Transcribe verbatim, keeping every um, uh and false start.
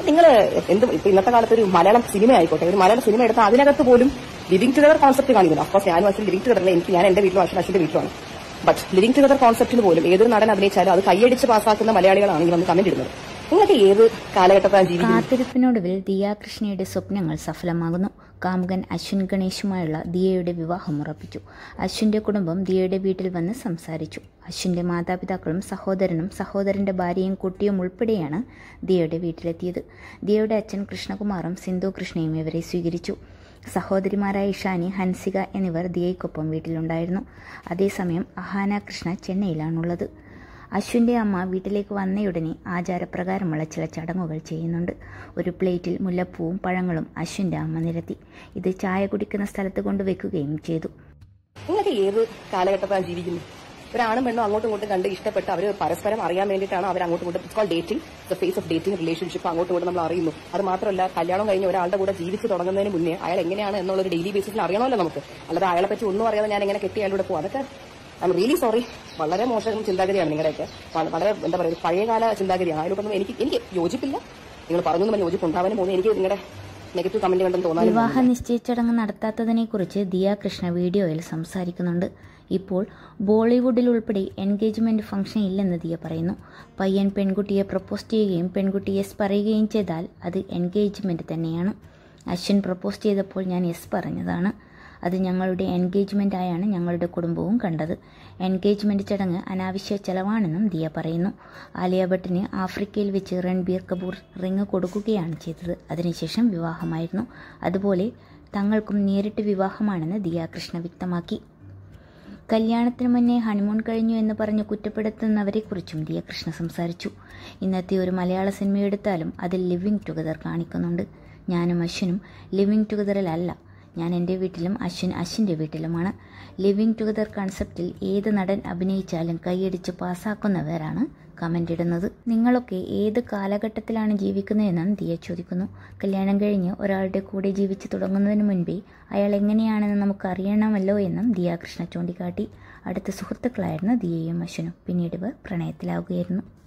നിങ്ങൾ എന്ത് ഇപ്പൊ ഇന്നത്തെ കാലത്ത് ഒരു മലയാളം സിനിമ ആയിക്കോട്ടെ, ഒരു മലയാളം സിനിമ എടുത്താൽ അതിനകത്ത് പോലും ലിവിംഗ് ടുഗദർ കോൺസെപ്റ്റ് കാണിക്കുന്നു. അഫ്കോഴ്സ് ഞാനും അശ്വിൻ ലിവിംഗ് ടുഗദറിൽ എനിക്ക് ഞാൻ എന്റെ വീട്ടിലും അശ്വിൻ അശ്വിന്റെ വീട്ടിലാണ്. ബട്ട് ലിവിംഗ് ടുഗദർ കോൺസെപ്റ്റിന് പോലും ഏതൊരു നടൻ അഭിനയിച്ചാലും അത് കൈയടിച്ച് പാസ്സാക്കുന്ന മലയാളികളാണ് ഈ വന്ന് കമന്റ് ഇടുന്നത്. നിങ്ങൾക്ക് ഏത് കാലഘട്ടത്തിലാണ് ജീവിക്കുന്നത്? കാത്തിരിപ്പിനൊടുവിൽ ദിയ കൃഷ്ണയുടെ സ്വപ്നങ്ങൾ സഫലമാകുന്നു. കാമുകൻ അശ്വിൻ ഗണേഷുമായുള്ള ദിയയുടെ വിവാഹം ഉറപ്പിച്ചു. അശ്വിന്റെ കുടുംബം ദിയയുടെ വീട്ടിൽ വന്ന് സംസാരിച്ചു. അശ്വിന്റെ മാതാപിതാക്കളും സഹോദരനും സഹോദരന്റെ ഭാര്യയും കുട്ടിയും ഉൾപ്പെടെയാണ് ദിയയുടെ വീട്ടിലെത്തിയത്. ദിയയുടെ അച്ഛൻ കൃഷ്ണകുമാറും സിന്ധു കൃഷ്ണയും ഇവരെ സ്വീകരിച്ചു. സഹോദരിമാരായ ഇഷാനി, ഹൻസിക എന്നിവർ ദിയയ്ക്കൊപ്പം വീട്ടിലുണ്ടായിരുന്നു. അതേസമയം അഹാന കൃഷ്ണ ചെന്നൈയിലാണുള്ളത്. അശ്വിന്റെ അമ്മ വീട്ടിലേക്ക് വന്നയുടനെ ആചാരപ്രകാരമുള്ള ചില ചടങ്ങുകൾ ചെയ്യുന്നുണ്ട്. ഒരു പ്ലേറ്റിൽ മുല്ലപ്പൂവും പഴങ്ങളും അശ്വിന്റെ അമ്മ നിരത്തി. ഇത് ചായ കുടിക്കുന്ന സ്ഥലത്ത് കൊണ്ടുവെക്കുകയും ചെയ്തു. നിങ്ങൾക്ക് ഏത് കാലഘട്ടത്തിലാണ് ജീവിക്കുന്നത്? ഒരാണും പെണ്ണും അങ്ങോട്ടും ഇങ്ങോട്ടും കണ്ട് ഇഷ്ടപ്പെട്ട് അവർ പരസ്പരം അറിയാൻ വേണ്ടിയിട്ടാണ് അവർ അങ്ങോട്ടും ഇങ്ങോട്ടും it's called dating, the phase of dating relationship. അങ്ങോട്ടും ഇങ്ങോട്ടും നമ്മൾ അറിയുന്നു. അത് മാത്രമല്ല, കല്യാണം കഴിഞ്ഞ് ഒരാളുടെ കൂടെ ജീവിച്ച് തുടങ്ങുന്നതിന് മുന്നേ അയാൾ എങ്ങനെയാണ് എന്നുള്ളൊരു ഡെയിലി ബേസിസിൽ അറിയണമല്ലോ നമുക്ക്. അല്ലാതെ അയാളെ പറ്റി ഒന്നും അറിയാതെ ഞാൻ എങ്ങനെ കെട്ടി അയാളുടെ പോകും? അതൊക്കെ ഐ എം റിയലി സോറി. വളരെ മോശം ചിന്താഗതിയാണ് നിങ്ങളുടെയൊക്കെ. വളരെ എന്താ പറയുക, പഴയകാല ചിന്താഗതിയാണ്. അതിലൊന്നും എനിക്ക് എനിക്ക് യോജിപ്പില്ല. നിങ്ങൾ പറഞ്ഞൊന്നും യോജിപ്പ് ഉണ്ടാവാനും പോകുന്നത് എനിക്ക് നിങ്ങളുടെ നെഗറ്റീവ് കമന്റ് കണ്ടെന്ന് തോന്നാൻ. വിവാഹ നിശ്ചയിച്ചടങ്ങ് നടത്താത്തതിനെക്കുറിച്ച് ദിയ കൃഷ്ണ വീഡിയോയിൽ സംസാരിക്കുന്നുണ്ട്. ഇപ്പോൾ ബോളിവുഡിൽ ഉൾപ്പെടെ എൻഗേജ്മെന്റ് ഫംഗ്ഷൻ ഇല്ലെന്ന് ദിയ പറയുന്നു. പയ്യൻ പെൺകുട്ടിയെ പ്രപ്പോസ് ചെയ്യുകയും പെൺകുട്ടി യെസ് പറയുകയും ചെയ്താൽ അത് എൻഗേജ്മെന്റ് തന്നെയാണ്. അശ്വിൻ പ്രപ്പോസ് ചെയ്തപ്പോൾ ഞാൻ യെസ് പറഞ്ഞതാണ്. അത് ഞങ്ങളുടെ എൻഗേജ്മെന്റ് ആയാണ് ഞങ്ങളുടെ കുടുംബവും കണ്ടത്. എൻഗേജ്മെന്റ് ചടങ്ങ് അനാവശ്യ ചെലവാണെന്നും ദിയ പറയുന്നു. ആലിയ ഭട്ടിന് ആഫ്രിക്കയിൽ വെച്ച് രൺബീർ കപൂർ റിങ് കൊടുക്കുകയാണ് ചെയ്തത്. അതിനുശേഷം വിവാഹമായിരുന്നു. അതുപോലെ തങ്ങൾക്കും നേരിട്ട് വിവാഹമാണെന്ന് ദിയ കൃഷ്ണ വ്യക്തമാക്കി. കല്യാണത്തിന് മുന്നേ ഹണിമൂൺ കഴിഞ്ഞു എന്ന് പറഞ്ഞ് കുറ്റപ്പെടുത്തുന്നവരെക്കുറിച്ചും ദിയ കൃഷ്ണ സംസാരിച്ചു. ഇന്നത്തെ ഒരു മലയാള സിനിമ എടുത്താലും അതിൽ ലിവിംഗ് ടുഗദർ കാണിക്കുന്നുണ്ട്. ഞാനും അശ്വിനും ലിവിംഗ് ടുഗദറിലല്ല. ഞാൻ എൻ്റെ വീട്ടിലും അശ്വിൻ അശ്വിൻ്റെ വീട്ടിലുമാണ്. ലിവിംഗ് ടുഗദർ കൺസെപ്റ്റിൽ ഏത് നടൻ അഭിനയിച്ചാലും കൈയടിച്ച് പാസ്സാക്കുന്നവരാണ് കമൻ്റ് ഇടുന്നത്. നിങ്ങളൊക്കെ ഏത് കാലഘട്ടത്തിലാണ് ജീവിക്കുന്നതെന്നും ദിയ ചോദിക്കുന്നു. കല്യാണം കഴിഞ്ഞ് ഒരാളുടെ കൂടെ ജീവിച്ച് തുടങ്ങുന്നതിന് മുൻപേ അയാൾ എങ്ങനെയാണെന്ന് നമുക്ക് അറിയണമല്ലോ എന്നും ദിയ കൃഷ്ണ ചൂണ്ടിക്കാട്ടി. അടുത്ത സുഹൃത്തുക്കളായിരുന്ന ദിയയും അശ്വിനും. പിന്നീട് ഇവർ പ്രണയത്തിലാവുകയായിരുന്നു.